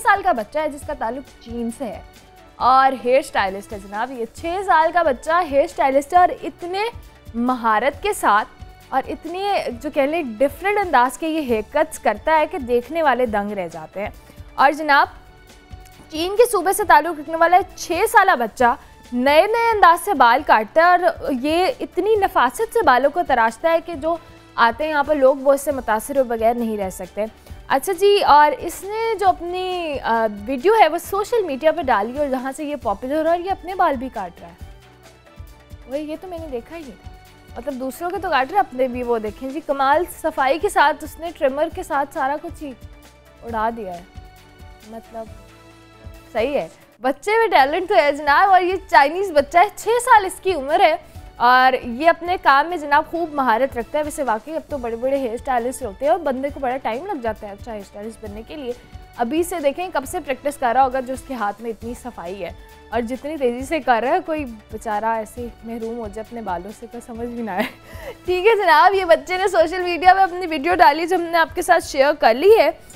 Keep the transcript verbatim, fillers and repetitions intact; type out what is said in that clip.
साल का बच्चा है जिसका ताल्लुक चीन से है और हेयर स्टाइलिस्ट है जनाब। ये छः साल का बच्चा हेयर स्टाइलिस्ट है और इतने महारत के साथ और इतनी जो कह लें डिफरेंट अंदाज के ये हेयर कट्स करता है कि देखने वाले दंग रह जाते हैं। और जनाब चीन के सूबे से ताल्लुक़ रखने वाला छः साल बच्चा नए नए अंदाज से बाल काटता है और ये इतनी नफासत से बालों को तराशता है कि जो आते हैं यहाँ पर लोग वो इससे मुतासिर हो बगैर नहीं रह सकते। अच्छा जी, और इसने जो अपनी आ, वीडियो है वो सोशल मीडिया पे डाली और जहाँ से ये पॉपुलर हो रहा है और ये अपने बाल भी काट रहा है। वही ये तो मैंने देखा ही था, मतलब दूसरों के तो काट रहे हैं, अपने भी वो देखें जी कमाल सफाई के साथ उसने ट्रिमर के साथ सारा कुछ ही उड़ा दिया है। मतलब सही है, बच्चे में टैलेंट तो है जनाब। और ये चाइनीज़ बच्चा है, छः साल इसकी उम्र है और ये अपने काम में जनाब खूब महारत रखता है। वैसे वाकई अब तो बड़े बड़े हेयर स्टाइलिस्ट होते हैं और बंदे को बड़ा टाइम लग जाता है अच्छा हेयर स्टाइलिस्ट बनने के लिए। अभी से देखें कब से प्रैक्टिस कर रहा होगा जो उसके हाथ में इतनी सफाई है और जितनी तेज़ी से कर रहा है, कोई बेचारा ऐसे महरूम हो जाए अपने बालों से, कोई समझ भी ना आए। ठीक है जनाब, ये बच्चे ने सोशल मीडिया पर अपनी वीडियो डाली जो हमने आपके साथ शेयर कर ली है।